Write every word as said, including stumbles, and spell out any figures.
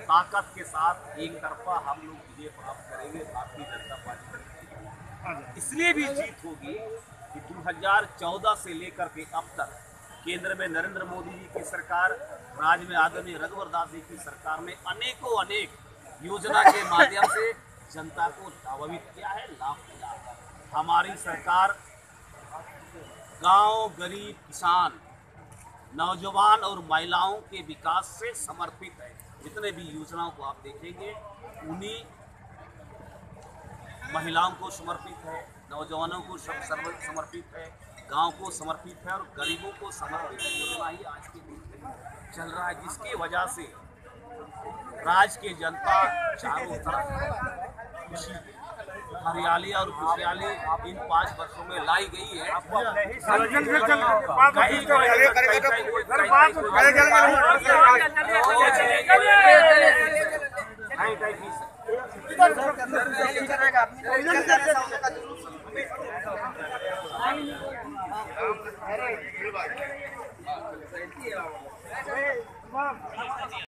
ताकत के साथ एक तरफा हम लोग विजय प्राप्त करेंगे भारतीय जनता पार्टी। इसलिए भी जीत होगी कि दो हज़ार चौदह से लेकर के अब तक केंद्र में नरेंद्र मोदी जी की सरकार, राज्य में आदरणीय रघुवर दास जी की सरकार ने अनेकों अनेक योजना के माध्यम से जनता को लाभान्वित किया है, लाभ दिया है। हमारी सरकार गांव, गरीब, किसान, नौजवान और महिलाओं के विकास से समर्पित है। जितने भी योजनाओं को आप देखेंगे उन्हीं महिलाओं को समर्पित है, नौजवानों को समर्पित है, गांव को समर्पित है और गरीबों को समर्पित योजना ही आज के दिन में चल रहा है, जिसकी वजह से राज्य की जनता चारों तरफ खुशी, हरियाली और खुशहाली इन पाँच वर्षों में लाई गई है।